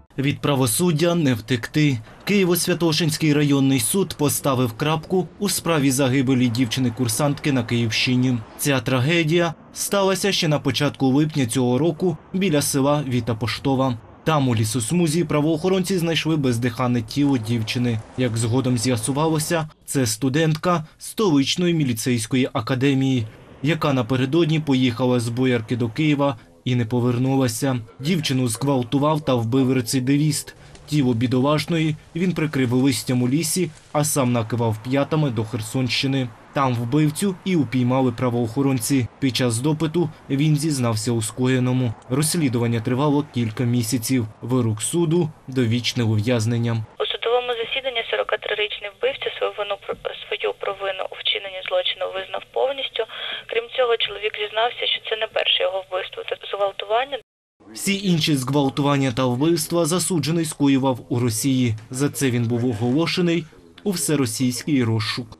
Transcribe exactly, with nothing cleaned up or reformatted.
Від правосуддя не втекти. Києво-Святошинський районний суд поставив крапку у справі загибелі дівчини-курсантки на Київщині. Ця трагедія сталася ще на початку липня цього року біля села Віта Поштова. Там у лісосмузі правоохоронці знайшли бездиханне тіло дівчини. Як згодом з'ясувалося, це студентка столичної міліцейської академії, яка напередодні поїхала з Боярки до Києва і не повернулася. Дівчину зґвалтував та вбив рецидивіст. Тіло бідолашної він прикрив листям у лісі, а сам накивав п'ятами до Херсонщини. Там вбивцю і упіймали правоохоронці. Під час допиту він зізнався у скоєному. Розслідування тривало кілька місяців. Вирок суду – довічне ув'язнення. У судовому засіданні сорокатрирічний вбивця свою вину, свою провину у вчиненні злочину визнав повністю. Крім цього, чоловік зізнався, що це не перше його вбивство та зґвалтування. Всі інші зґвалтування та вбивства засуджений скоював у Росії. За це він був оголошений у всеросійський розшук.